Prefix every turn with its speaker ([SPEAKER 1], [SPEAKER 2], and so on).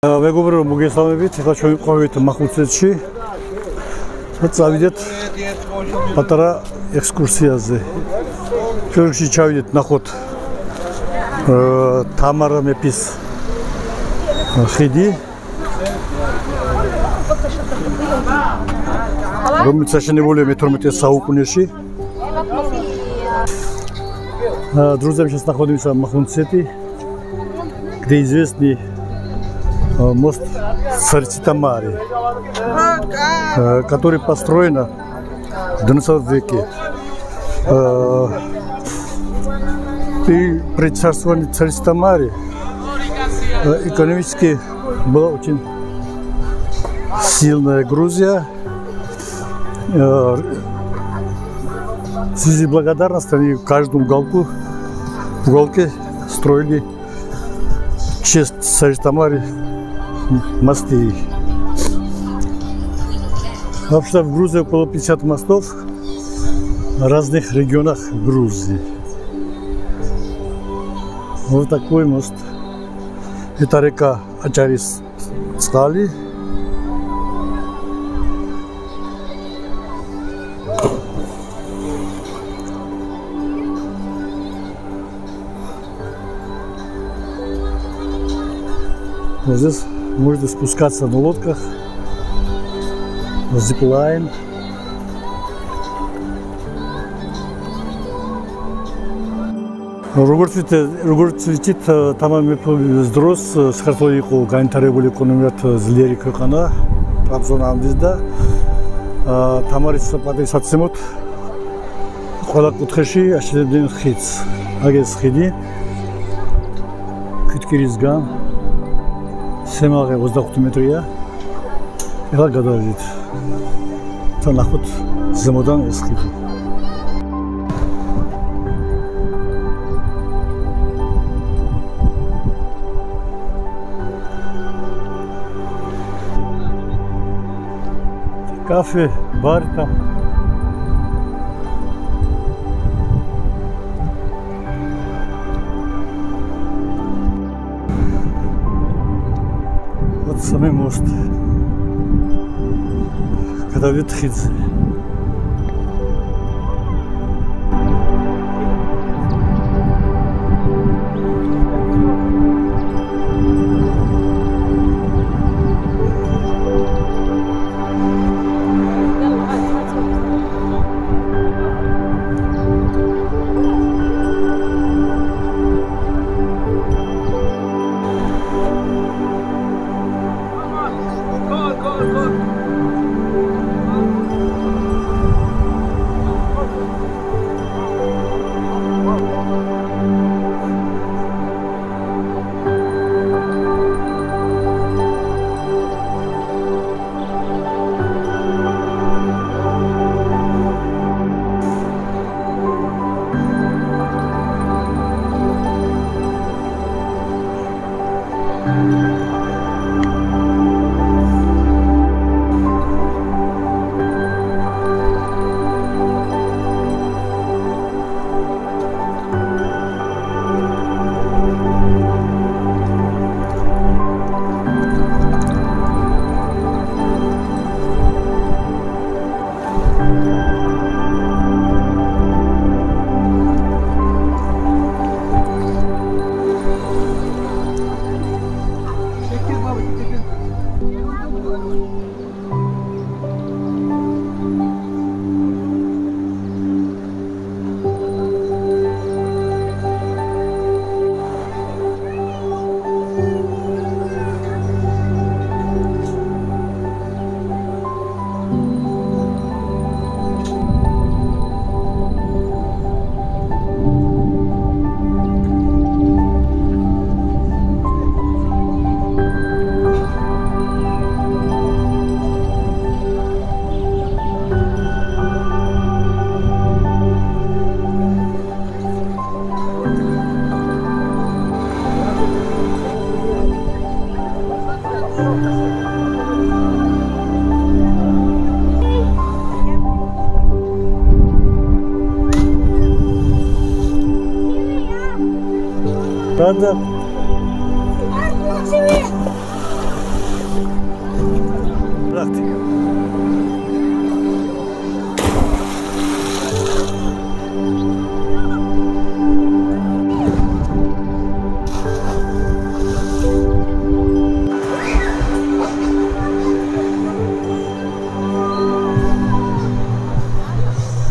[SPEAKER 1] მეგობრებო, მოგესალმებით. ახლა ჩვენ ვიყავით მახუნცეთში. წავიდეთ პატარა ექსკურსიაზე. ჩვენში ჩავიდეთ ნახოთ თამარა მეფის ხიდი. რომელიც აშენებულია მე-12 საუკუნეში. Друзья, сейчас находимся в Махунцете, где известный мост Царицы Тамары, который построен в 12 веке. При царствовании Царицы Тамары экономически была очень сильная Грузия. В связи с благодарностью они в каждом уголке строили в честь Царицы Тамары мосты. Вообще в Грузии около 50 мостов в разных регионах Грузии. Вот такой мост. Это река Ачарис-Цкали. Вот здесь можете спускаться на лодках, на зиплайн. როგორც ვიცით, თამარ მეფის დროს საქართველო იყო განვითარებული ეკონომიურად ძლიერი ქვეყანა, ტრაბზონამდე და თამარის პატივსაცემად ყველა კუთხეში აშენებდნენ ხიდს. აგეს ხიდი ქვითკირისგან სემაღე 25 მეტრია. ეხლა გადავიდეთ. თან ნახოთ ზემოდან ეს ხიდი. Кафе, бар там. Вот самый мост. Когда видит хидзе. Правда?